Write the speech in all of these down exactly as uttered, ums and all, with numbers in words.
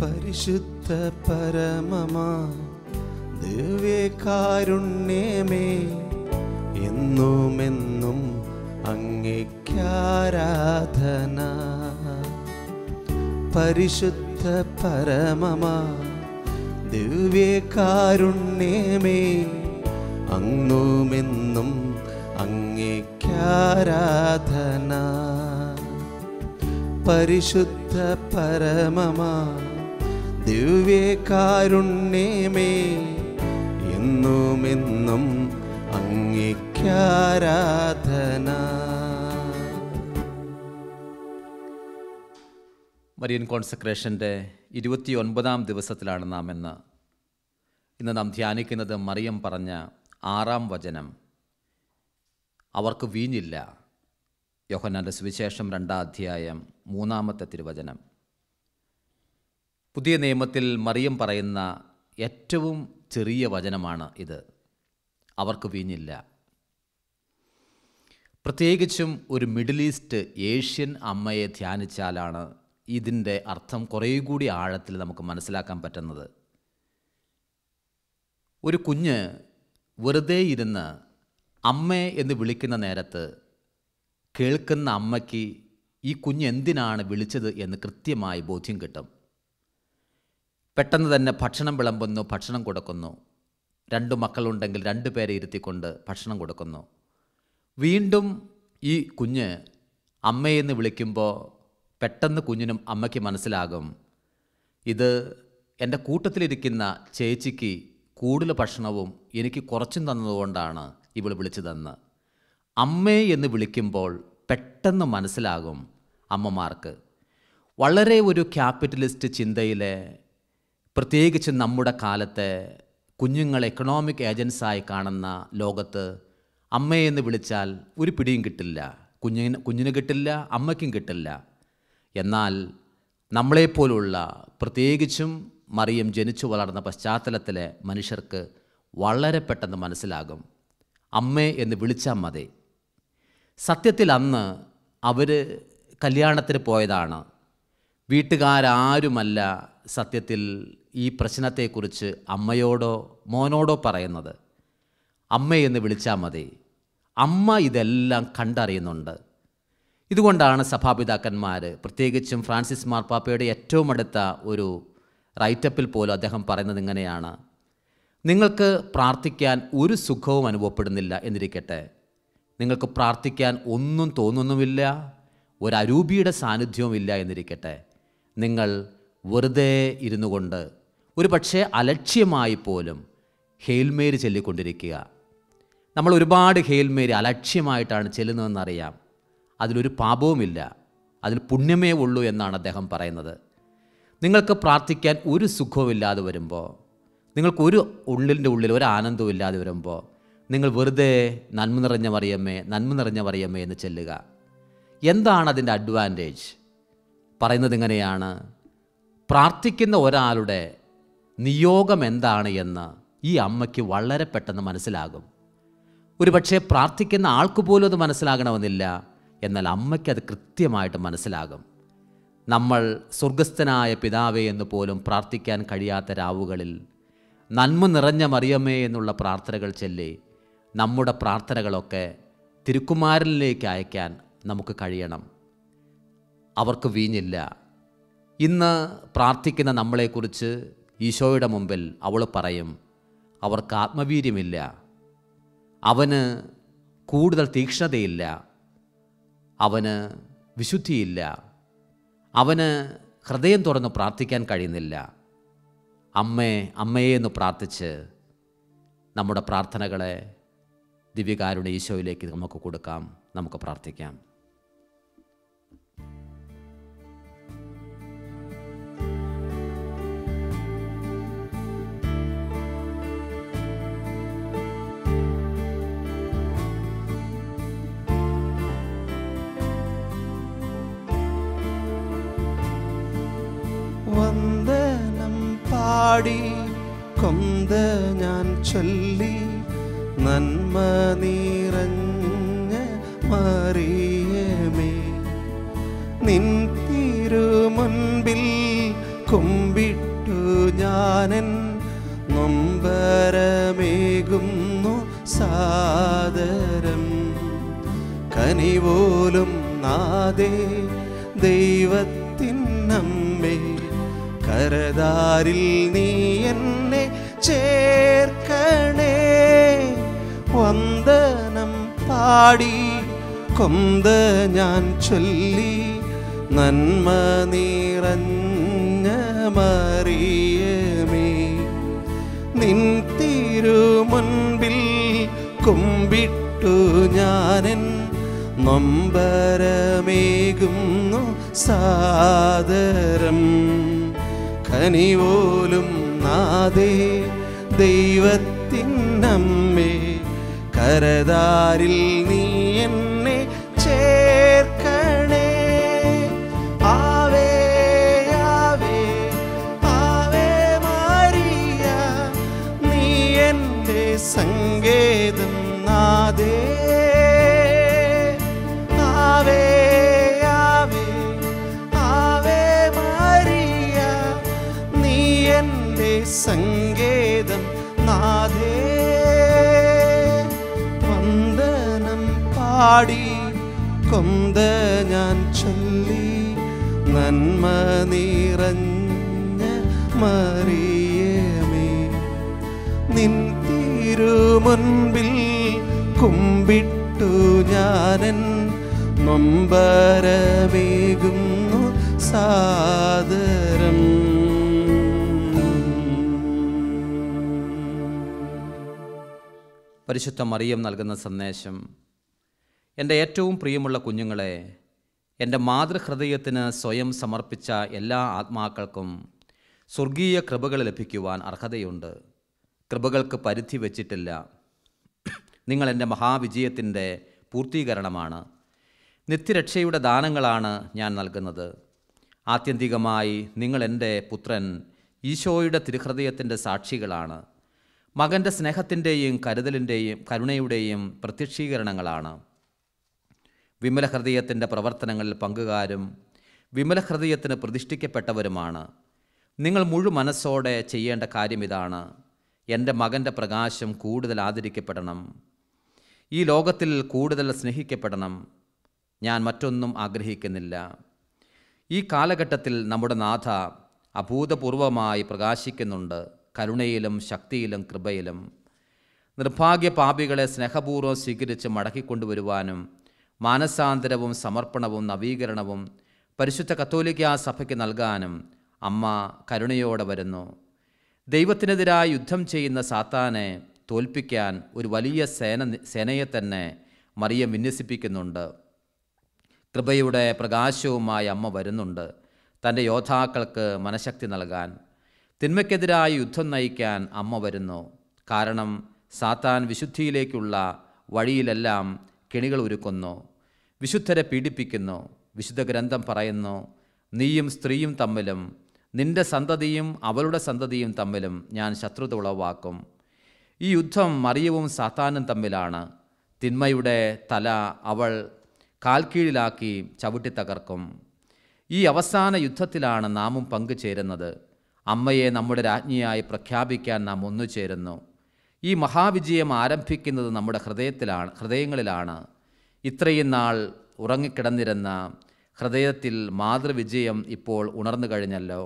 പരിശുദ്ധ പരമമാ ദിവ്യകാരുണ്യമേ, എന്നുമെന്നും അങ്ങേക്കാരാധന. പരിശുദ്ധ പരമമാ ദിവ്യകാരുണ്യമേ, അങ്ങുമെന്നും അങ്ങേക്കാരാധന. പരിശുദ്ധ പരമമാ ദിവ്യകാരുണ്യമേ, എന്നുമെന്നും അങ്ങേക്കാരാധന. മരിയൻ കോൺസെക്രേഷൻ്റെ ഇരുപത്തി ഒൻപതാം ദിവസത്തിലാണ് നാം ഇന്ന്. ഇന്ന് നാം ധ്യാനിക്കുന്നത് മറിയം പറഞ്ഞ ആറാം വചനം, അവർക്ക് വീഞ്ഞില്ല. യോഹന്നാൻ്റെ സുവിശേഷം രണ്ടാം അധ്യായം മൂന്നാമത്തെ തിരുവചനം. പുതിയ നിയമത്തിൽ മറിയം പറയുന്ന ഏറ്റവും ചെറിയ വചനമാണ് ഇത്, അവർക്ക് വീഞ്ഞില്ല. പ്രത്യേകിച്ചും ഒരു മിഡിൽ ഈസ്റ്റ് ഏഷ്യൻ അമ്മയെ ധ്യാനിച്ചാലാണ് ഇതിൻ്റെ അർത്ഥം കുറേ കൂടി ആഴത്തിൽ നമുക്ക് മനസ്സിലാക്കാൻ പറ്റുന്നത്. ഒരു കുഞ്ഞ് വെറുതെ ഇരുന്ന് അമ്മേ എന്ന് വിളിക്കുന്ന നേരത്ത് കേൾക്കുന്ന അമ്മയ്ക്ക് ഈ കുഞ്ഞ് എന്തിനാണ് വിളിച്ചത് എന്ന് കൃത്യമായി ബോധ്യം കിട്ടും. പെട്ടെന്ന് തന്നെ ഭക്ഷണം വിളമ്പുന്നു, ഭക്ഷണം കൊടുക്കുന്നു. രണ്ട് മക്കളുണ്ടെങ്കിൽ രണ്ട് പേരെ ഇരുത്തിക്കൊണ്ട് ഭക്ഷണം കൊടുക്കുന്നു. വീണ്ടും ഈ കുഞ്ഞ് അമ്മയെന്ന് വിളിക്കുമ്പോൾ പെട്ടെന്ന് കുഞ്ഞിനും അമ്മയ്ക്ക് മനസ്സിലാകും, ഇത് എൻ്റെ കൂട്ടത്തിലിരിക്കുന്ന ചേച്ചിക്ക് കൂടുതൽ ഭക്ഷണവും എനിക്ക് കുറച്ചും തന്നതുകൊണ്ടാണ് ഇവൾ വിളിച്ചതെന്ന്. അമ്മേ എന്ന് വിളിക്കുമ്പോൾ പെട്ടെന്ന് മനസ്സിലാകും അമ്മമാർക്ക്. വളരെ ഒരു ക്യാപിറ്റലിസ്റ്റ് ചിന്തയിലെ, പ്രത്യേകിച്ച് നമ്മുടെ കാലത്തെ കുഞ്ഞുങ്ങൾ എക്കണോമിക് ഏജൻസായി കാണുന്ന ലോകത്ത് അമ്മയെന്ന് വിളിച്ചാൽ ഒരു പിടിയും കിട്ടില്ല, കുഞ്ഞിന് കുഞ്ഞിന് കിട്ടില്ല, അമ്മയ്ക്കും കിട്ടില്ല. എന്നാൽ നമ്മളെപ്പോലുള്ള, പ്രത്യേകിച്ചും മറിയം ജനിച്ചു വളർന്ന പശ്ചാത്തലത്തിലെ മനുഷ്യർക്ക് വളരെ പെട്ടെന്ന് മനസ്സിലാകും, അമ്മേ എന്ന് വിളിച്ചാൽ മതി. സത്യത്തിൽ അന്ന് അവർ കല്യാണത്തിന് പോയതാണ്. വീട്ടുകാരാരുമല്ല സത്യത്തിൽ ഈ പ്രശ്നത്തെക്കുറിച്ച് അമ്മയോടോ മോനോടോ പറയുന്നത്. അമ്മയെന്ന് വിളിച്ചാൽ മതി. അമ്മ ഇതെല്ലാം കണ്ടറിയുന്നുണ്ട്. ഇതുകൊണ്ടാണ് സഭാപിതാക്കന്മാർ, പ്രത്യേകിച്ചും ഫ്രാൻസിസ് മാർപ്പാപ്പയുടെ ഏറ്റവും അടുത്ത ഒരു റൈറ്റപ്പിൽ പോലും അദ്ദേഹം പറയുന്നത് ഇങ്ങനെയാണ്, നിങ്ങൾക്ക് പ്രാർത്ഥിക്കാൻ ഒരു സുഖവും അനുഭവപ്പെടുന്നില്ല എന്നിരിക്കട്ടെ, നിങ്ങൾക്ക് പ്രാർത്ഥിക്കാൻ ഒന്നും തോന്നുന്നുമില്ല, ഒരു അരൂപിയുടെ സാന്നിധ്യവും ഇല്ല എന്നിരിക്കട്ടെ, നിങ്ങൾ വെറുതെ ഇരുന്നു കൊണ്ട് ഒരു പക്ഷേ അലക്ഷ്യമായി പോലും ഹെയിൽമേരി ചൊല്ലിക്കൊണ്ടിരിക്കുക. നമ്മൾ ഒരുപാട് ഹെയിൽമേരി അലക്ഷ്യമായിട്ടാണ് ചെല്ലുന്നതെന്നറിയാം. അതിലൊരു പാപവുമില്ല, അതിൽ പുണ്യമേ ഉള്ളൂ എന്നാണ് അദ്ദേഹം പറയുന്നത്. നിങ്ങൾക്ക് പ്രാർത്ഥിക്കാൻ ഒരു സുഖവുമില്ലാതെ വരുമ്പോൾ, നിങ്ങൾക്കൊരു ഉള്ളിൻ്റെ ഉള്ളിൽ ഒരു ആനന്ദവും ഇല്ലാതെ വരുമ്പോൾ, നിങ്ങൾ വെറുതെ നന്മ നിറഞ്ഞ മറിയമ്മേ, നന്മ നിറഞ്ഞ മറിയമ്മേ എന്ന് ചെല്ലുക. എന്താണ് അതിൻ്റെ അഡ്വാൻറ്റേജ്? പറയുന്നത് ഇങ്ങനെയാണ്, പ്രാർത്ഥിക്കുന്ന ഒരാളുടെ നിയോഗം എന്താണ് എന്ന് ഈ അമ്മയ്ക്ക് വളരെ പെട്ടെന്ന് മനസ്സിലാകും. ഒരുപക്ഷെ പ്രാർത്ഥിക്കുന്ന ആൾക്ക് പോലും അത് മനസ്സിലാകണമെന്നില്ല, എന്നാൽ അമ്മയ്ക്കത് കൃത്യമായിട്ട് മനസ്സിലാകും. നമ്മൾ സ്വർഗസ്ഥനായ പിതാവേ എന്ന് പോലും പ്രാർത്ഥിക്കാൻ കഴിയാത്ത രാവുകളിൽ നന്മ നിറഞ്ഞ മറിയമ്മേ എന്നുള്ള പ്രാർത്ഥനകൾ ചൊല്ലി നമ്മുടെ പ്രാർത്ഥനകളൊക്കെ തിരുക്കുമാരനിലേക്ക് അയക്കാൻ നമുക്ക് കഴിയണം. അവർക്ക് വീഞ്ഞില്ല. ഇന്ന് പ്രാർത്ഥിക്കുന്ന നമ്മളെക്കുറിച്ച് ഈശോയുടെ മുമ്പിൽ അവൾ പറയും, അവർക്ക് ആത്മവീര്യമില്ല, അവന് കൂടുതൽ തീക്ഷ്ണതയില്ല, അവന് വിശുദ്ധിയില്ല, അവന് ഹൃദയം തുറന്ന് പ്രാർത്ഥിക്കാൻ കഴിയുന്നില്ല. അമ്മേ അമ്മയെ എന്ന് പ്രാർത്ഥിച്ച് നമ്മുടെ പ്രാർത്ഥനകളെ ദിവ്യകാരുണ്യ ഈശോയിലേക്ക് നമുക്ക് കൊടുക്കാം. നമുക്ക് പ്രാർത്ഥിക്കാം. വന്ദനം പാടി കൊന്ത ഞാൻ ചൊല്ലി, നന്മ നിറഞ്ഞ മറിയമേ, നിൻ തിരുമുൻപിൽ കുമ്പിട്ട് ഞാനെൻ നൊമ്പരമേകുന്നു സാദരം. കനിപോലും നാദേ ദൈവത്തിനമ്മേ, കരതാരിൽ നീ എന്നെ ചേർക്കണേ. വന്ദനം പാടി കൊന്ത ഞാൻ ചൊല്ലി, നന്മ നിറഞ്ഞ മറിയമേ, നിൻ തിരുമുൻപിൽ കുമ്പിട്ടു ഞാനെൻ നൊമ്പരമേകുന്നു സാദരം. കനിപോലും നാദേ ദൈവത്തിനമ്മേ, കരതാരിൽ നീ എന്നെ ചേർക്കണേ. ആവേ ആവേ ആവേ മരിയ, നീ എൻ്റെ സങ്കേതം നാദേ. ആവേ ആവേ ആവേ മരിയ, നീ എൻ്റെ സങ്കേതം നാദേ. വന്ദനം പാടി കൊന്ത ഞാൻ ചൊല്ലി, നന്മ നിറഞ്ഞ മറിയമേ, നിൻ തിരുമുൻപിൽ കുമ്പിട്ടു ഞാനെൻ നൊമ്പരമേകുന്നു സാദരം. പരിശുദ്ധ മറിയം നൽകുന്ന സന്ദേശം: എൻ്റെ ഏറ്റവും പ്രിയമുള്ള കുഞ്ഞുങ്ങളെ, എൻ്റെ മാതൃഹൃദയത്തിന് സ്വയം സമർപ്പിച്ച എല്ലാ ആത്മാക്കൾക്കും സ്വർഗീയ കൃപകൾ ലഭിക്കുവാൻ അർഹതയുണ്ട്. കൃപകൾക്ക് പരിധി വച്ചിട്ടില്ല. നിങ്ങൾ എൻ്റെ മഹാവിജയത്തിൻ്റെ പൂർത്തീകരണമാണ്. നിത്യരക്ഷയുടെ ദാനങ്ങളാണ് ഞാൻ നൽകുന്നത്. ആത്യന്തികമായി നിങ്ങൾ എൻ്റെ പുത്രൻ ഈശോയുടെ തിരുഹൃദയത്തിൻ്റെ സാക്ഷികളാണ്. മകൻ്റെ സ്നേഹത്തിൻ്റെയും കരുതലിൻ്റെയും കരുണയുടെയും പ്രത്യക്ഷീകരണങ്ങളാണ്. വിമല ഹൃദയത്തിൻ്റെ പ്രവർത്തനങ്ങളിൽ പങ്കുകാരും വിമല ഹൃദയത്തിന് പ്രതിഷ്ഠിക്കപ്പെട്ടവരുമാണ്. നിങ്ങൾ മുഴു മനസ്സോടെ ചെയ്യേണ്ട കാര്യം ഇതാണ്: എൻ്റെ മകൻ്റെ പ്രകാശം കൂടുതൽ ആദരിക്കപ്പെടണം, ഈ ലോകത്തിൽ കൂടുതൽ സ്നേഹിക്കപ്പെടണം. ഞാൻ മറ്റൊന്നും ആഗ്രഹിക്കുന്നില്ല. ഈ കാലഘട്ടത്തിൽ നമ്മുടെ നാഥ അഭൂതപൂർവമായി പ്രകാശിക്കുന്നുണ്ട്, കരുണയിലും ശക്തിയിലും കൃപയിലും. നിർഭാഗ്യ പാപികളെ സ്നേഹപൂർവ്വം സ്വീകരിച്ച് മടക്കിക്കൊണ്ടുവരുവാനും മാനസാന്തരവും സമർപ്പണവും നവീകരണവും പരിശുദ്ധ കത്തോലിക്കാ സഭയ്ക്ക് നൽകാനും അമ്മ കരുണയോടെ വരുന്നു. ദൈവത്തിനെതിരായി യുദ്ധം ചെയ്യുന്ന സാത്താനെ തോൽപ്പിക്കാൻ ഒരു വലിയ സേന സേനയെ തന്നെ മറിയം വിന്യസിപ്പിക്കുന്നുണ്ട്. കൃപയുടെ പ്രകാശവുമായി അമ്മ വരുന്നുണ്ട്, തൻ്റെ യോദ്ധാക്കൾക്ക് മനഃശക്തി നൽകാൻ. തിന്മയ്ക്കെതിരായി യുദ്ധം നയിക്കാൻ അമ്മ വരുന്നു. കാരണം സാത്താൻ വിശുദ്ധിയിലേക്കുള്ള വഴിയിലെല്ലാം കെണികൾ ഒരുക്കുന്നു, വിശുദ്ധരെ പീഡിപ്പിക്കുന്നു. വിശുദ്ധ ഗ്രന്ഥം പറയുന്നു, നീയും സ്ത്രീയും തമ്മിലും നിന്റെ സന്തതിയും അവളുടെ സന്തതിയും തമ്മിലും ഞാൻ ശത്രുത ഉളവാക്കും. ഈ യുദ്ധം മറിയവും സാത്താനും തമ്മിലാണ്. തിന്മയുടെ തല അവൾ കാൽക്കീഴിലാക്കി ചവിട്ടി തകർക്കും. ഈ അവസാന യുദ്ധത്തിലാണ് നാമും പങ്കുചേരുന്നത്. അമ്മയെ നമ്മുടെ രാജ്ഞിയായി പ്രഖ്യാപിക്കാൻ നാം ഒന്നുചേരുന്നു. ഈ മഹാവിജയം ആരംഭിക്കുന്നത് നമ്മുടെ ഹൃദയത്തിലാണ് ഹൃദയങ്ങളിലാണ്. ഇത്രയും നാൾ ഉറങ്ങിക്കിടന്നിരുന്ന ഹൃദയത്തിൽ മാതൃവിജയം ഇപ്പോൾ ഉണർന്നു കഴിഞ്ഞല്ലോ.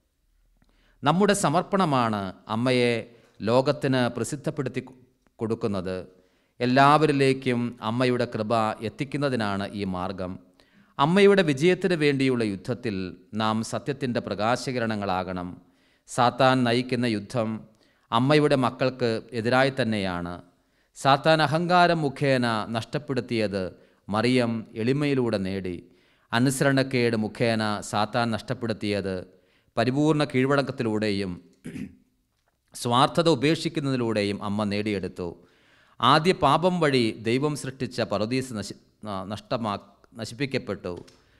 നമ്മുടെ സമർപ്പണമാണ് അമ്മയെ ലോകത്തിന് പ്രസിദ്ധപ്പെടുത്തി കൊടുക്കുന്നത്. എല്ലാവരിലേക്കും അമ്മയുടെ കൃപ എത്തിക്കുന്നതിനാണ് ഈ മാർഗം. അമ്മയുടെ വിജയത്തിന് വേണ്ടിയുള്ള യുദ്ധത്തിൽ നാം സത്യത്തിൻ്റെ പ്രകാശകിരണങ്ങളാകണം. സാത്താൻ നയിക്കുന്ന യുദ്ധം അമ്മയുടെ മക്കൾക്ക് എതിരായി തന്നെയാണ്. സാത്താൻ അഹങ്കാരം മുഖേന നഷ്ടപ്പെടുത്തിയത് മറിയം എളിമയിലൂടെ നേടി. അനുസരണക്കേട് മുഖേന സാത്താൻ നഷ്ടപ്പെടുത്തിയത് പരിപൂർണ കീഴ്വഴക്കത്തിലൂടെയും സ്വാർത്ഥത ഉപേക്ഷിക്കുന്നതിലൂടെയും അമ്മ നേടിയെടുത്തു. ആദ്യ പാപം വഴി ദൈവം സൃഷ്ടിച്ച പറുദീസ് നശി നഷ്ടമാ നശിപ്പിക്കപ്പെട്ടു.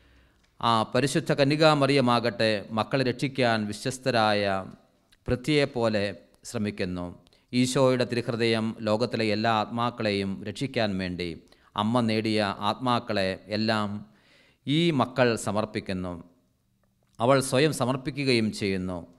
ആ പരിശുദ്ധ കന്യകാമറിയമാകട്ടെ മക്കളെ രക്ഷിക്കാൻ വിശ്വസ്തരായ പൃഥ്വിയെപ്പോലെ ശ്രമിക്കുന്നു. ഈശോയുടെ തിരുഹൃദയം ലോകത്തിലെ എല്ലാ ആത്മാക്കളെയും രക്ഷിക്കാൻ വേണ്ടി അമ്മ നേടിയ ആത്മാക്കളെ എല്ലാം ഈ മക്കൾ സമർപ്പിക്കുന്നു. അവൾ സ്വയം സമർപ്പിക്കുകയും ചെയ്യുന്നു.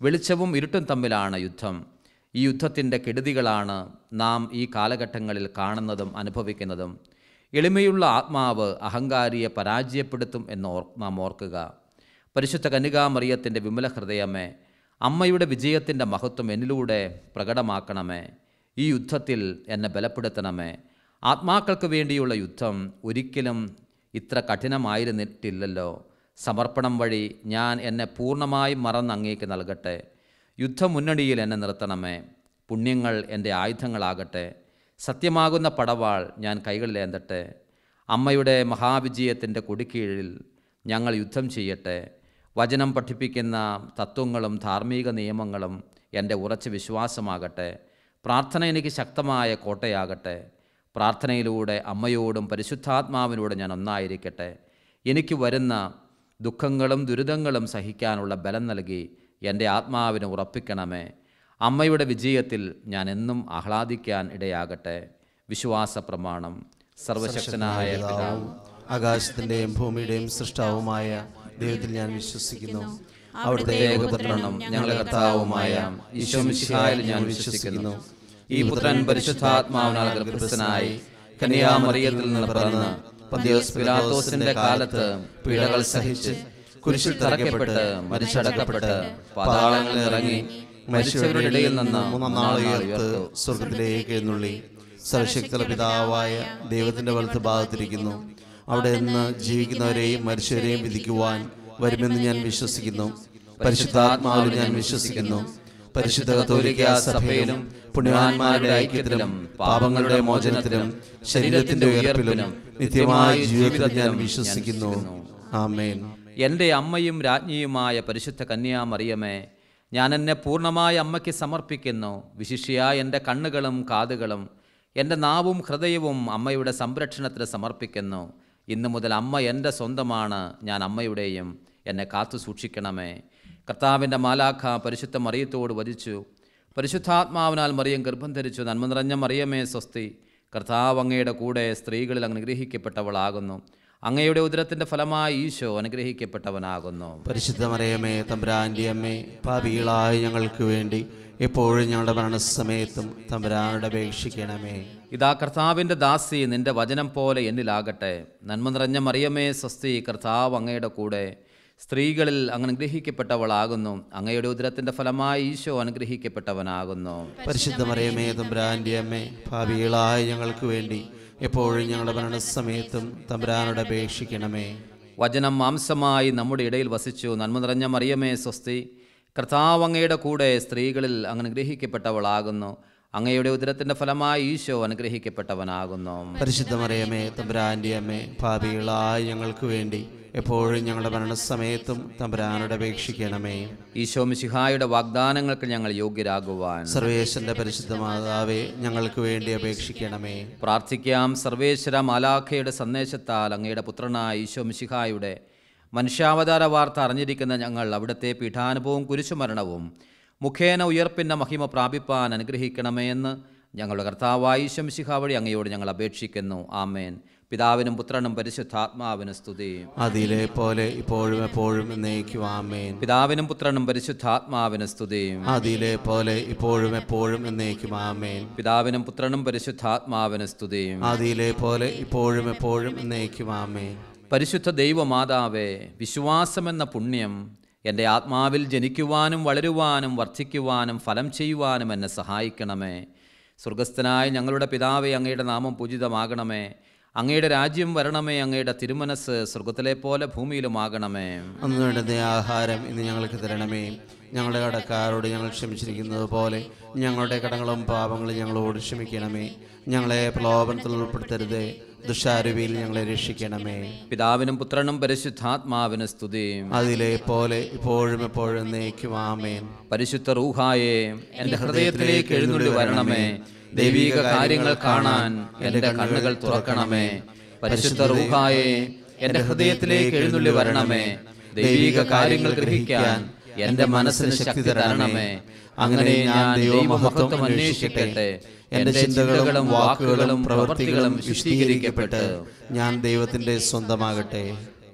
വെളിച്ചവും ഇരുട്ടും തമ്മിലാണ് യുദ്ധം. ഈ യുദ്ധത്തിൻ്റെ കെടുതികളാണ് നാം ഈ കാലഘട്ടങ്ങളിൽ കാണുന്നതും അനുഭവിക്കുന്നതും. എളിമയുള്ള ആത്മാവ് അഹങ്കാരിയെ പരാജയപ്പെടുത്തും എന്ന് ഓർ നാം ഓർക്കുക. പരിശുദ്ധ കന്യകാമറിയത്തിൻ്റെ വിമല ഹൃദയമേ, അമ്മയുടെ വിജയത്തിൻ്റെ മഹത്വം എന്നിലൂടെ പ്രകടമാക്കണമേ. ഈ യുദ്ധത്തിൽ എന്നെ ബലപ്പെടുത്തണമേ. ആത്മാക്കൾക്ക് വേണ്ടിയുള്ള യുദ്ധം ഒരിക്കലും ഇത്ര കഠിനമായിരുന്നിട്ടില്ലല്ലോ. സമർപ്പണം വഴി ഞാൻ എന്നെ പൂർണ്ണമായും മറന്ന് അങ്ങേക്ക് നൽകട്ടെ. യുദ്ധമുന്നണിയിൽ എന്നെ നിർത്തണമേ. പുണ്യങ്ങൾ എൻ്റെ ആയുധങ്ങളാകട്ടെ. സത്യമാകുന്ന പടവാൾ ഞാൻ കൈകളിലേന്തട്ടെ. അമ്മയുടെ മഹാവിജയത്തിൻ്റെ കൊടിക്കീഴിൽ ഞങ്ങൾ യുദ്ധം ചെയ്യട്ടെ. വചനം പഠിപ്പിക്കുന്ന തത്വങ്ങളും ധാർമ്മിക നിയമങ്ങളും എൻ്റെ ഉറച്ച വിശ്വാസമാകട്ടെ. പ്രാർത്ഥന എനിക്ക് ശക്തമായ കോട്ടയാകട്ടെ. പ്രാർത്ഥനയിലൂടെ അമ്മയോടും പരിശുദ്ധാത്മാവിനോടും ഞാൻ ഒന്നായിരിക്കട്ടെ. എനിക്ക് വരുന്ന ദുഃഖങ്ങളും ദുരിതങ്ങളും സഹിക്കാനുള്ള ബലം നൽകി എൻ്റെ ആത്മാവിനെ ഉറപ്പിക്കണമേ. അമ്മയുടെ വിജയത്തിൽ ഞാൻ എന്നും ആഹ്ലാദിക്കാൻ ഇടയാകട്ടെ. വിശ്വാസ പ്രമാണം. സർവശക്തനായ പിതാവും ആകാശത്തിന്റെയും ഭൂമിയുടെയും സൃഷ്ടാവുമായ ദൈവത്തിൽ ഞാൻ വിശ്വസിക്കുന്നു. അവിടുത്തെ ഏകപുത്രനും ഞങ്ങളുടെ കർത്താവുമായ ഈശോ മിശിഹായിൽ ഞാൻ വിശ്വസിക്കുന്നു. ഈ പുത്രൻ പരിശുദ്ധാത്മാവിനാൽ ഗർഭസ്ഥനായി കന്യാമറിയത്തിൽ നിന്ന് പിറന്ന് പന്തിയോസ് പിലാത്തോസിന്റെ കാലത്ത് പീഡകൾ സഹിച്ച് കുരിശിൽ തറയ്ക്കപ്പെട്ട് മരിച്ചടക്കപ്പെട്ട് പാതാളങ്ങളിൽ ഇറങ്ങി മരിച്ചവരുടെ ഇടയിൽ നിന്ന് മൂന്നാം നാൾ ഉയർത്ത് സ്വർഗത്തിലേക്ക് എഴുന്നള്ളി സർവശക്തിയുള്ള പിതാവായ ദൈവത്തിന്റെ വലത്ത് ഭാഗത്തിരിക്കുന്നു. അവിടെ നിന്ന് ജീവിക്കുന്നവരെയും മരിച്ചവരെയും വിധിക്കുവാൻ വരുമെന്ന് ഞാൻ വിശ്വസിക്കുന്നു. പരിശുദ്ധാത്മാവിൽ ഞാൻ വിശ്വസിക്കുന്നു. പരിശുദ്ധ കത്തോലിക്ക സഭയിലും പുണ്യവാന്മാരുടെ ഐക്യത്തിലും പാപങ്ങളുടെ മോചനത്തിലും ശരീരത്തിന്റെ ഉയർപ്പിലും നിത്യമായ ജീവിതത്തിൽ ഞാൻ വിശ്വസിക്കുന്നു. ആമേൻ. എൻ്റെ അമ്മയും രാജ്ഞിയുമായ പരിശുദ്ധ കന്യാമറിയമേ, ഞാൻ എന്നെ പൂർണ്ണമായ അമ്മയ്ക്ക് സമർപ്പിക്കുന്നു. വിശിഷ്യായ എൻ്റെ കണ്ണുകളും കാതുകളും എൻ്റെ നാവും ഹൃദയവും അമ്മയുടെ സംരക്ഷണത്തിന് സമർപ്പിക്കുന്നു. ഇന്നു മുതൽ അമ്മ എൻ്റെ സ്വന്തമാണ്. ഞാൻ അമ്മയുടെയും. എന്നെ കാത്തു സൂക്ഷിക്കണമേ. കർത്താവിൻ്റെ മാലാഖ പരിശുദ്ധ മറിയത്തോട് വധിച്ചു. പരിശുദ്ധാത്മാവിനാൽ മറിയം ഗർഭം ധരിച്ചു. നന്മ നിറഞ്ഞ മറിയമേ സ്വസ്തി. കർത്താവ് അങ്ങയുടെ കൂടെ സ്ത്രീകളിൽ അനുഗ്രഹിക്കപ്പെട്ടവളാകുന്നു. അങ്ങയുടെ ഉദരത്തിൻ്റെ ഫലമായി ഈശോ അനുഗ്രഹിക്കപ്പെട്ടവനാകുന്നു. പരിശുദ്ധ മറിയമേ തമ്പുരാന്റെ അമ്മേ, പാപികളായ ഞങ്ങൾക്ക് വേണ്ടി എപ്പോഴും ഞങ്ങളുടെ മരണസമയത്തും തമ്പുരാനോട് അപേക്ഷിക്കണമേ. ഇതാ കർത്താവിൻ്റെ ദാസി, നിന്റെ വചനം പോലെ എന്നിലാകട്ടെ. നന്മ നിറഞ്ഞ മറിയമേ സ്വസ്തി. കർത്താവ് അങ്ങയുടെ കൂടെ സ്ത്രീകളിൽ അങ്ങ് അനുഗ്രഹിക്കപ്പെട്ടവളാകുന്നു. അങ്ങയുടെ ഉദരത്തിൻ്റെ ഫലമായി ഈശോ അനുഗ്രഹിക്കപ്പെട്ടവനാകുന്നു. പരിശുദ്ധ മറിയമേ തമ്പുരാന്റെ അമ്മേ, പാപികളായ ഞങ്ങൾക്ക് വേണ്ടി എപ്പോഴും ഞങ്ങളുടെ മരണസമയത്തും തമ്പുരാനോട് അപേക്ഷിക്കണമേ. വചനം മാംസമായി നമ്മുടെ ഇടയിൽ വസിച്ചു. നന്മ നിറഞ്ഞ മറിയമേ സ്വസ്തി. കർത്താവ് അങ്ങയുടെ കൂടെ സ്ത്രീകളിൽ അങ്ങ് അനുഗ്രഹിക്കപ്പെട്ടവളാകുന്നു. അങ്ങയുടെ ഉദരത്തിൻ്റെ ഫലമായി ഈശോ അനുഗ്രഹിക്കപ്പെട്ടവനാകുന്നു. പരിശുദ്ധ മറിയമേ തമ്പുരാന്റെ അമ്മേ, പാപികളായ ഞങ്ങൾക്ക് വേണ്ടി എപ്പോഴും ഞങ്ങളുടെ മരണസമയത്തും തമ്പുരാനോട് അപേക്ഷിക്കണമേ. ഈശോ മിശിഹായുടെ വാഗ്ദാനങ്ങൾക്ക് ഞങ്ങൾ യോഗ്യരാകുവാൻ സർവേശ്വരന്റെ പരിശുദ്ധ മാതാവേ, ഞങ്ങൾക്ക് വേണ്ടി അപേക്ഷിക്കണമേ. പ്രാർത്ഥിക്കാം. സർവേശ്വര മാലാഖയുടെ സന്ദേശത്താൽ അങ്ങയുടെ പുത്രനായ ഈശോ മിശിഹായുടെ മനുഷ്യാവതാര വാർത്ത അറിഞ്ഞിരിക്കുന്ന ഞങ്ങൾ അവിടുത്തെ പീഠാനുഭവവും കുരിശുമരണവും മുഖേന ഉയർപ്പിൻ്റെ മഹിമ പ്രാപിപ്പാൻ അനുഗ്രഹിക്കണമേ എന്ന് ഞങ്ങളുടെ കർത്താവായ ഈശോ മിശിഹാ വഴി അങ്ങയോട് ഞങ്ങൾ അപേക്ഷിക്കുന്നു. ആമേൻ. പിതാവിനും പുത്രനും പരിശുദ്ധാത്മാവിനും സ്തുതി. അതിലെ പോലെ ഇപ്പോഴും എപ്പോഴും എന്നേക്കും ആമേൻ. പിതാവിനും പുത്രനും പരിശുദ്ധാത്മാവിനും സ്തുതി. അതിലെ പോലെ ഇപ്പോഴും എപ്പോഴും എന്നേക്കും ആമേൻ. പിതാവിനും പുത്രനും പരിശുദ്ധാത്മാവിനും സ്തുതി. അതിലെ പോലെ ഇപ്പോഴും എപ്പോഴും എന്നേക്കും ആമേൻ. പരിശുദ്ധ ദൈവമാതാവേ, വിശ്വാസമെന്ന പുണ്യം എൻ്റെ ആത്മാവിൽ ജനിക്കുവാനും വളരുവാനും വർദ്ധിക്കുവാനും ഫലം ചെയ്യുവാനും എന്നെ സഹായിക്കണമേ. സ്വർഗസ്ഥനായ ഞങ്ങളുടെ പിതാവേ, അങ്ങയുടെ നാമം പൂജിതമാകണമേ. അങ്ങയുടെ രാജ്യം വരണമേ. അങ്ങയുടെ തിരുമനസ് സ്വർഗത്തിലെ പോലെ ഭൂമിയിലുമാകണമേ. അന്ന് വേണ്ടുന്ന ആഹാരം ഇന്ന് ഞങ്ങൾക്ക് തരണമേ. ഞങ്ങളുടെ കടക്കാരോട് ഞങ്ങൾ ക്ഷമിച്ചിരിക്കുന്നത് പോലെ ഞങ്ങളുടെ കടങ്ങളും പാപങ്ങളും ഞങ്ങളോട് ക്ഷമിക്കണമേ. ഞങ്ങളെ പ്രലോഭനത്തിൽ ഉൾപ്പെടുത്തരുതേ, ദുഷ്ടാരൂപിയിൽ ഞങ്ങളെ രക്ഷിക്കണമേ. പിതാവിനും പുത്രനും പരിശുദ്ധാത്മാവിനും സ്തുതി. അതിലെ പോലെ ഇപ്പോഴും എപ്പോഴും എന്നേക്കും ആമേൻ. പരിശുദ്ധ റൂഹായേ, എൻ്റെ ഹൃദയത്തിലേക്ക് എഴുന്നള്ളി വരണമേ. ദൈവിക കാര്യങ്ങൾ കാണാൻ എൻ്റെ കണ്ണുകൾ തുറക്കണമേ. പരിശുദ്ധ റൂഹായേ, എൻ്റെ ഹൃദയത്തിലേക്ക് എഴുന്നള്ളി വരണമേ. ദൈവിക കാര്യങ്ങൾ ഗ്രഹിക്കാൻ എൻ്റെ മനസ്സിന് ശക്തി തരണമേ. അങ്ങനെ ഞാൻ ദൈവമഹത്വം അന്വേഷിക്കട്ടെ. എൻ്റെ ചിന്തകളും വാക്കുകളും പ്രവൃത്തികളും വിശുദ്ധീകരിക്കപ്പെട്ട് ഞാൻ ദൈവത്തിൻ്റെ സ്വന്തമാകട്ടെ.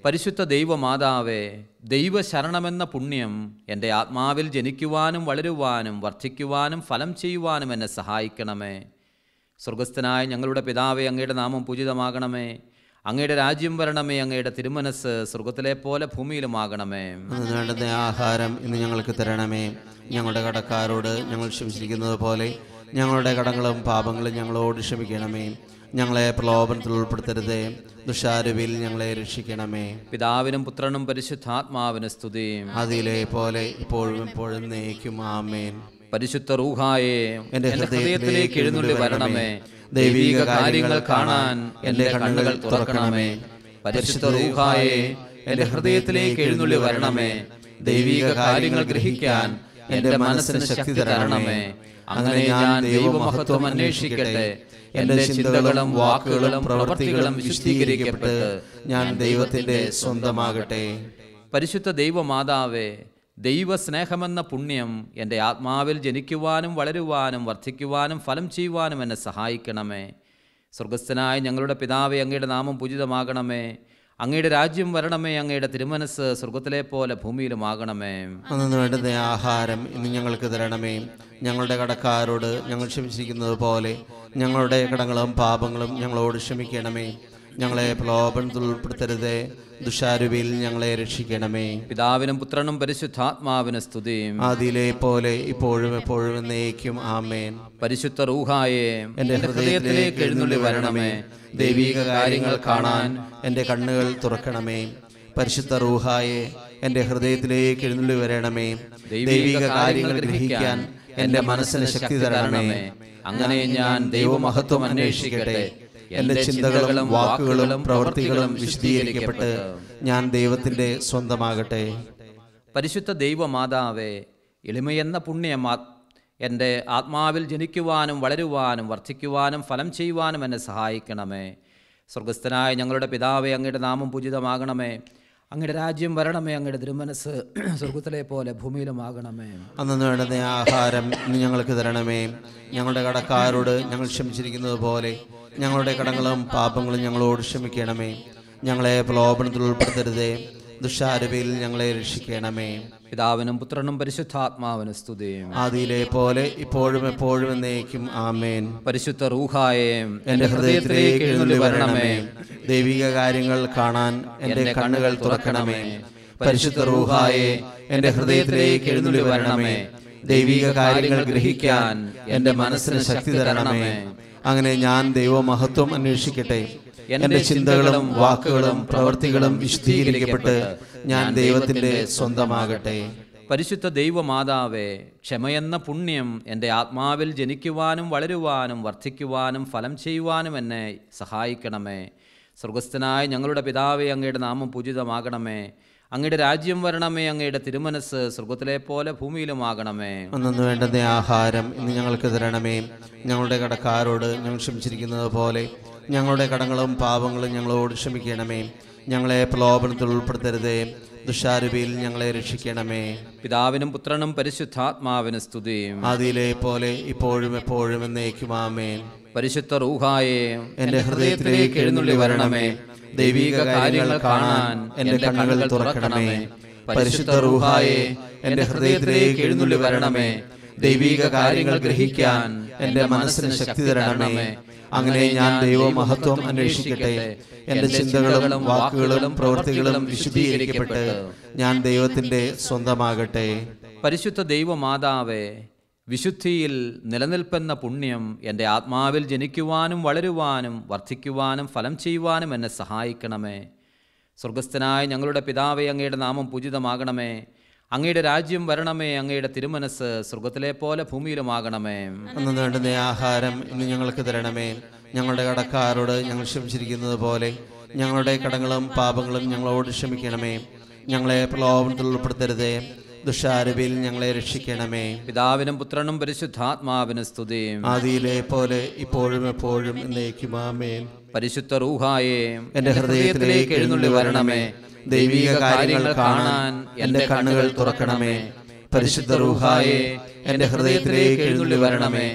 പരിശുദ്ധ ദൈവമാതാവേ, ദൈവശരണമെന്ന പുണ്യം എൻ്റെ ആത്മാവിൽ ജനിക്കുവാനും വളരുവാനും വർദ്ധിക്കുവാനും ഫലം ചെയ്യുവാനും എന്നെ സഹായിക്കണമേ. സ്വർഗസ്ഥനായ ഞങ്ങളുടെ പിതാവേ, അങ്ങയുടെ നാമം പൂജിതമാകണമേ. അങ്ങയുടെ രാജ്യം വരണമേ. അങ്ങയുടെ തിരുമനസ് സ്വർഗത്തിലെ പോലെ ഭൂമിയിലുമാകണമേ. അന്ന് വേണ്ടുന്ന ആഹാരം ഇന്ന് ഞങ്ങൾക്ക് തരണമേ. ഞങ്ങളുടെ കടക്കാരോട് ഞങ്ങൾ ക്ഷമിച്ചിരിക്കുന്നത് പോലെ ഞങ്ങളുടെ കടങ്ങളും പാപങ്ങളും ഞങ്ങളോട് ക്ഷമിക്കണമേ. ഞങ്ങളെ പ്രലോഭനത്തിൽ ഉൾപ്പെടുത്തരുതേ, ദുഷ്ടാരൂപിയിൽ ഞങ്ങളെ രക്ഷിക്കണമേ. പിതാവിനും പുത്രനും പരിശുദ്ധാത്മാവിന് സ്തുതി. അതിലെ പോലെ ഇപ്പോഴും എപ്പോഴും എന്നേക്കും ആമേൻ. പരിശുദ്ധ റൂഹായേ, എൻ്റെ ഹൃദയത്തിലേക്ക് എഴുന്നള്ളി വരണമേ. ദൈവിക കാര്യങ്ങൾ കാണാൻ എൻ്റെ കണ്ണുകൾ തുറക്കണമേ. പരിശുദ്ധ റൂഹായേ, എൻ്റെ ഹൃദയത്തിലേക്ക് എഴുന്നള്ളി വരണമേ. ദൈവിക കാര്യങ്ങൾ ഗ്രഹിക്കാൻ എൻ്റെ മനസ്സിന് ശക്തി തരണമേ. അങ്ങനെ ഞാൻ ദൈവമഹത്വം അന്വേഷിക്കട്ടെ. എൻ്റെ ചിന്തകളും വാക്കുകളും പ്രവൃത്തികളും വിശുദ്ധീകരിക്കപ്പെട്ട് ഞാൻ ദൈവത്തിൻ്റെ സ്വന്തമാകട്ടെ. പരിശുദ്ധ ദൈവമാതാവേ, ദൈവസ്നേഹമെന്ന പുണ്യം എൻ്റെ ആത്മാവിൽ ജനിക്കുവാനും വളരുവാനും വർദ്ധിക്കുവാനും ഫലം ചെയ്യുവാനും എന്നെ സഹായിക്കണമേ. സ്വർഗസ്ഥനായ ഞങ്ങളുടെ പിതാവേ, അങ്ങയുടെ നാമം പൂജിതമാകണമേ. അങ്ങയുടെ രാജ്യം വരണമേ. അങ്ങയുടെ തിരുമനസ് സ്വർഗത്തിലെ പോലെ ഭൂമിയിലുമാകണമേ. അന്നു വേണ്ടുന്ന ആഹാരം ഇന്ന് ഞങ്ങൾക്ക് തരണമേ. ഞങ്ങളുടെ കടക്കാരോട് ഞങ്ങൾ ക്ഷമിച്ചിരിക്കുന്നത് പോലെ ഞങ്ങളുടെ കടങ്ങളും പാപങ്ങളും ഞങ്ങളോട് ക്ഷമിക്കണമേ. ഞങ്ങളെ പ്രലോഭനത്തിൽ ഉൾപ്പെടുത്തരുതേ, ദുഷ്ടാരൂപിയിൽ ഞങ്ങളെ രക്ഷിക്കണമേ. പിതാവിനും പുത്രനും പരിശുദ്ധാത്മാവിന് സ്തുതി. അതിലെ പോലെ ഇപ്പോഴും എപ്പോഴും എന്നേക്കും ആമേൻ. പരിശുദ്ധ റൂഹായേ, എൻ്റെ ഹൃദയത്തിലേക്ക് എഴുന്നള്ളി വരണമേ. ദൈവിക കാര്യങ്ങൾ കാണാൻ എൻ്റെ കണ്ണുകൾ തുറക്കണമേ. പരിശുദ്ധ റൂഹായേ, എൻ്റെ ഹൃദയത്തിലേക്ക് എഴുന്നള്ളി വരണമേ. ദൈവിക കാര്യങ്ങൾ ഗ്രഹിക്കാൻ എൻ്റെ മനസ്സിന് ശക്തി തരണമേ. അങ്ങനെ ഞാൻ ദൈവമഹത്വം അന്വേഷിക്കട്ടെ. എൻ്റെ ചിന്തകളും വാക്കുകളും പ്രവൃത്തികളും വിശുദ്ധീകരിക്കപ്പെട്ട് ഞാൻ ദൈവത്തിൻ്റെ സ്വന്തമാകട്ടെ. പരിശുദ്ധ ദൈവമാതാവേ, എളിമയെന്ന പുണ്യം എൻ്റെ ആത്മാവിൽ ജനിക്കുവാനും വളരുവാനും വർദ്ധിക്കുവാനും ഫലം ചെയ്യുവാനും എന്നെ സഹായിക്കണമേ. സ്വർഗസ്ഥനായ ഞങ്ങളുടെ പിതാവേ, അങ്ങയുടെ നാമം പൂജിതമാകണമേ. അങ്ങയുടെ രാജ്യം വരണമേ. അങ്ങയുടെ തിരുമനസ് സ്വർഗത്തിലെ പോലെ ഭൂമിയിലുമാകണമേ. അന്നു വേണ്ടുന്ന ആഹാരം ഇന്ന് ഞങ്ങൾക്ക് തരണമേ. ഞങ്ങളുടെ കടക്കാരോട് ഞങ്ങൾ ക്ഷമിച്ചിരിക്കുന്നത് പോലെ ഞങ്ങളുടെ കടങ്ങളും പാപങ്ങളും ഞങ്ങളോട് ക്ഷമിക്കണമേ. ഞങ്ങളെ പ്രലോഭനത്തിൽ ഉൾപ്പെടുത്തരുതേ, ദുഷ്ടാരൂപിയിൽ ഞങ്ങളെ രക്ഷിക്കണമേ. പിതാവിനും പുത്രനും പരിശുദ്ധാത്മാവിന് സ്തുതി. ആദിയിലെ പോലെ ഇപ്പോഴും എപ്പോഴും എന്നേക്കും ആമേൻ. പരിശുദ്ധ റൂഹായേ, എൻ്റെ ഹൃദയത്തിലേക്ക് എഴുന്നള്ളി വരണമേ. ദൈവിക കാര്യങ്ങൾ കാണാൻ എൻ്റെ കണ്ണുകൾ തുറക്കണമേ. പരിശുദ്ധ റൂഹായേ, എൻ്റെ ഹൃദയത്തിലേക്ക് എഴുന്നള്ളി വരണമേ. ദൈവിക കാര്യങ്ങൾ ഗ്രഹിക്കാൻ എൻ്റെ മനസ്സിന് ശക്തി തരണമേ. അങ്ങനെ ഞാൻ ദൈവമഹത്വം അന്വേഷിക്കട്ടെ. എൻ്റെ ചിന്തകളും വാക്കുകളും പ്രവൃത്തികളും വിശുദ്ധീകരിക്കപ്പെട്ട് ഞാൻ ദൈവത്തിൻ്റെ സ്വന്തമാകട്ടെ. പരിശുദ്ധ ദൈവമാതാവേ, ക്ഷമയെന്ന പുണ്യം എൻ്റെ ആത്മാവിൽ ജനിക്കുവാനും വളരുവാനും വർദ്ധിക്കുവാനും ഫലം ചെയ്യുവാനും എന്നെ സഹായിക്കണമേ. സ്വർഗസ്ഥനായ ഞങ്ങളുടെ പിതാവേ, അങ്ങയുടെ നാമം പൂജിതമാകണമേ. അങ്ങയുടെ രാജ്യം വരണമേ. അങ്ങയുടെ തിരുമനസ് സ്വർഗത്തിലെ പോലെ ഭൂമിയിലുമാകണമേ. അന്നു വേണ്ടുന്ന ആഹാരം ഇന്ന് ഞങ്ങൾക്ക് തരണമേ. ഞങ്ങളുടെ കടക്കാരോട് ഞങ്ങൾ ക്ഷമിച്ചിരിക്കുന്നത് പോലെ ഞങ്ങളുടെ കടങ്ങളും പാപങ്ങളും ഞങ്ങളോട് ക്ഷമിക്കണമേ. ഞങ്ങളെ പ്രലോഭനത്തിൽ ഉൾപ്പെടുത്തരുതേ, ദുഷ്ടാരൂപിയിൽ ഞങ്ങളെ രക്ഷിക്കണമേ. പിതാവിനും പുത്രനും പരിശുദ്ധാത്മാവിന് സ്തുതി. ആദിയിലെ പോലെ ഇപ്പോഴും എപ്പോഴും എന്നേക്കും ആമേൻ. പരിശുദ്ധ റൂഹായേ, എൻ്റെ ഹൃദയത്തിലേക്ക് എഴുന്നള്ളി വരണമേ. ദൈവിക കാര്യങ്ങൾ കാണാൻ എൻ്റെ കണ്ണുകൾ തുറക്കണമേ. പരിശുദ്ധ റൂഹായേ, എൻ്റെ ഹൃദയത്തിലേക്ക് എഴുന്നള്ളി വരണമേ. ദൈവിക കാര്യങ്ങൾ ഗ്രഹിക്കാൻ എൻ്റെ മനസ്സിന് ശക്തി തരണമേ. അങ്ങനെ ഞാൻ ദൈവമഹത്വം അന്വേഷിക്കട്ടെ. എൻ്റെ ചിന്തകളും വാക്കുകളും പ്രവൃത്തികളും വിശുദ്ധീകരിക്കപ്പെട്ട് ഞാൻ ദൈവത്തിൻ്റെ സ്വന്തമാകട്ടെ. പരിശുദ്ധ ദൈവമാതാവേ, വിശുദ്ധിയിൽ നിലനിൽപ്പെന്ന പുണ്യം എൻ്റെ ആത്മാവിൽ ജനിക്കുവാനും വളരുവാനും വർദ്ധിക്കുവാനും ഫലം ചെയ്യുവാനും എന്നെ സഹായിക്കണമേ. സ്വർഗസ്ഥനായ ഞങ്ങളുടെ പിതാവേ, അങ്ങയുടെ നാമം പൂജിതമാകണമേ. അങ്ങയുടെ രാജ്യം വരണമേ. അങ്ങയുടെ തിരുമനസ് സ്വർഗത്തിലെ പോലെ ഭൂമിയിലുമാകണമേ. അന്നു വേണ്ടുന്ന ആഹാരം ഇന്ന് ഞങ്ങൾക്ക് തരണമേ. ഞങ്ങളുടെ കടക്കാരോട് ഞങ്ങൾ ക്ഷമിച്ചിരിക്കുന്നത് പോലെ ഞങ്ങളുടെ കടങ്ങളും പാപങ്ങളും ഞങ്ങളോട് ക്ഷമിക്കണമേ. ഞങ്ങളെ പ്രലോഭനത്തിൽ ഉൾപ്പെടുത്തരുതേ, ദുഷ്ടാരൂപിയിൽ ഞങ്ങളെ രക്ഷിക്കണമേ. പിതാവിനും പുത്രനും പരിശുദ്ധാത്മാവിന് സ്തുതി. ആദിയിലെ പോലെ ഇപ്പോഴും എപ്പോഴും എന്നേക്കും ആമേൻ. പരിശുദ്ധ റൂഹായേ, എൻ്റെ ഹൃദയത്തിലേക്ക് എഴുന്നള്ളി വരണമേ. ദൈവിക കാര്യങ്ങൾ കാണാൻ എൻ്റെ കണ്ണുകൾ തുറക്കണമേ. പരിശുദ്ധ റൂഹായേ, എൻ്റെ ഹൃദയത്തിലേക്ക് എഴുന്നള്ളി വരണമേ.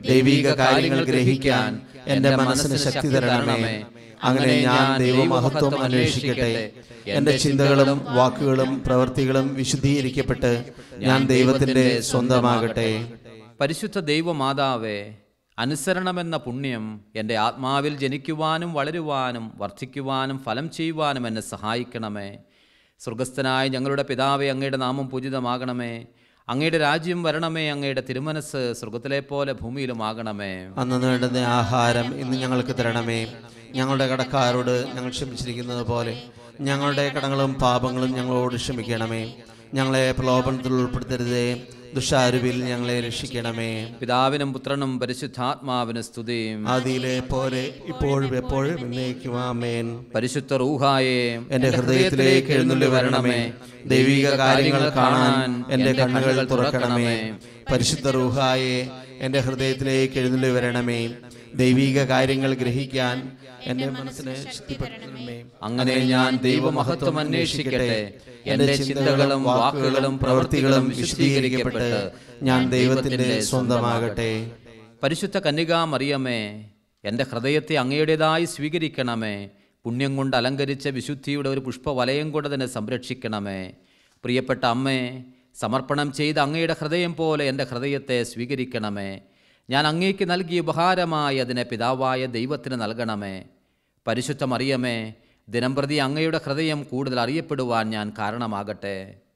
ദൈവിക കാര്യങ്ങൾ ഗ്രഹിക്കാൻ എൻ്റെ മനസ്സിന് ശക്തി തരണമേ. അങ്ങനെ ഞാൻ ദൈവമഹത്വം അന്വേഷിക്കട്ടെ. എൻ്റെ ചിന്തകളും വാക്കുകളും പ്രവൃത്തികളും വിശുദ്ധീകരിക്കപ്പെട്ട് ഞാൻ ദൈവത്തിൻ്റെ സ്വന്തമാകട്ടെ. പരിശുദ്ധ ദൈവമാതാവേ, അനുസരണമെന്ന പുണ്യം എൻ്റെ ആത്മാവിൽ ജനിക്കുവാനും വളരുവാനും വർദ്ധിക്കുവാനും ഫലം ചെയ്യുവാനും എന്നെ സഹായിക്കണമേ. സ്വർഗസ്ഥനായ ഞങ്ങളുടെ പിതാവേ, അങ്ങയുടെ നാമം പൂജിതമാകണമേ. അങ്ങയുടെ രാജ്യം വരണമേ. അങ്ങയുടെ തിരുമനസ് സ്വർഗത്തിലെ പോലെ ഭൂമിയിലുമാകണമേ. അന്ന് വേണ്ടുന്ന ആഹാരം ഇന്ന് ഞങ്ങൾക്ക് തരണമേ. ഞങ്ങളുടെ കടക്കാരോട് ഞങ്ങൾ ക്ഷമിച്ചിരിക്കുന്നത് പോലെ ഞങ്ങളുടെ കടങ്ങളും പാപങ്ങളും ഞങ്ങളോട് ക്ഷമിക്കണമേ. ഞങ്ങളെ പ്രലോഭനത്തിൽ ഉൾപ്പെടുത്തരുതേ, ദുഷ്ടാരൂപിയിൽ ഞങ്ങളെ രക്ഷിക്കണമേ. പിതാവിനും പുത്രനും പരിശുദ്ധാത്മാവിന് സ്തുതിയും. ആദിയിലെ പോലെ ഇപ്പോഴും എപ്പോഴും എന്നേക്കും ആമേൻ. പരിശുദ്ധ റൂഹായേ, എൻ്റെ ഹൃദയത്തിലേക്ക് എഴുന്നള്ളി വരണമേ. ദൈവിക കാര്യങ്ങൾ കാണാൻ എൻ്റെ കണ്ണുകൾ തുറക്കണമേ. പരിശുദ്ധ റൂഹായേ, എൻ്റെ ഹൃദയത്തിലേക്ക് എഴുന്നള്ളി വരണമേ. ദൈവിക കാര്യങ്ങൾ ഗ്രഹിക്കാൻ എൻ്റെ മനസ്സിനെ ശക്തിപ്പെടുത്തണമേ. അങ്ങനെ ഞാൻ ദൈവമഹത്വം അന്വേഷിക്കട്ടെ. എൻ്റെ ചിന്തകളും വാക്കുകളും പ്രവൃത്തികളും വിശുദ്ധീകരിക്കപ്പെട്ട് ഞാൻ ദൈവത്തിൻ്റെ സ്വന്തമാകട്ടെ. പരിശുദ്ധ കന്യകാ മറിയമേ, എൻ്റെ ഹൃദയത്തെ അങ്ങയുടേതായി സ്വീകരിക്കണമേ. പുണ്യം കൊണ്ട് അലങ്കരിച്ച വിശുദ്ധിയുടെ ഒരു പുഷ്പവലയം കൊണ്ട് തന്നെ സംരക്ഷിക്കണമേ. പ്രിയപ്പെട്ട അമ്മേ, സമർപ്പണം ചെയ്ത് അങ്ങയുടെ ഹൃദയം പോലെ എൻ്റെ ഹൃദയത്തെ സ്വീകരിക്കണമേ. ഞാൻ അങ്ങേക്ക് നൽകിയ ഉപഹാരമായി അതിനെ പിതാവായ ദൈവത്തിന് നൽകണമേ. പരിശുദ്ധ മറിയമേ, ദിനംപ്രതി അങ്ങയുടെ ഹൃദയം കൂടുതൽ അറിയപ്പെടുവാൻ ഞാൻ കാരണമാകട്ടെ.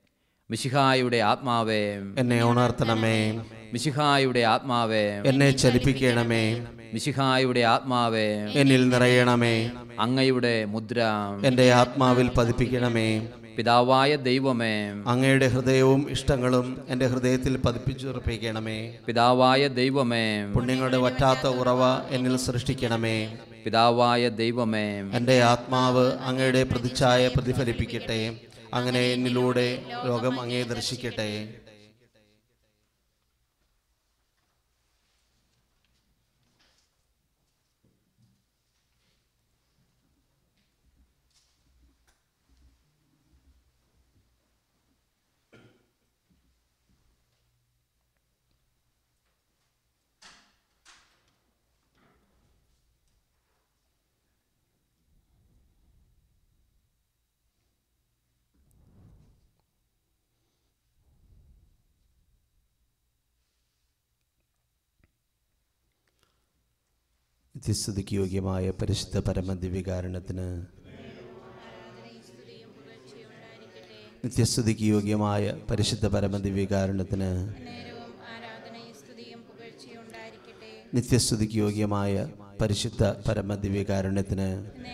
മിശിഹായുടെ ആത്മാവേ, എന്നെ ഉണർത്തണമേ. മിശിഹായുടെ ആത്മാവേ, എന്നെ ചലിപ്പിക്കണമേ. മിശിഹായുടെ ആത്മാവേ, എന്നിൽ നിറയണമേ. അങ്ങയുടെ മുദ്ര എൻ്റെ ആത്മാവിൽ പതിപ്പിക്കണമേ. പിതാവായ ദൈവമേ, അങ്ങയുടെ ഹൃദയവും ഇഷ്ടങ്ങളും എൻ്റെ ഹൃദയത്തിൽ പതിപ്പിച്ചുറപ്പിക്കണമേ. പിതാവായ ദൈവമേ, പുണ്യങ്ങളുടെ വറ്റാത്ത ഉറവ എന്നിൽ സൃഷ്ടിക്കണമേ. പിതാവായ ദൈവമേ, എൻ്റെ ആത്മാവ് അങ്ങയുടെ പ്രതിച്ഛായ പ്രതിഫലിപ്പിക്കട്ടെ. അങ്ങനെ എന്നിലൂടെ ലോകം അങ്ങയെ ദർശിക്കട്ടെ. നിത്യസ്തുതിക്ക് യോഗ്യമായ പരിശുദ്ധ പരമദിവ്യകാരുണ്യത്തിന് നിത്യസ്തുതിക്ക് യോഗ്യമായ പരിശുദ്ധ പരമദിവ്യകാരുണ്യത്തിന് നിത്യസ്തുതിക്ക് യോഗ്യമായ പരിശുദ്ധ പരമദിവ്യകാരുണ്യത്തിന്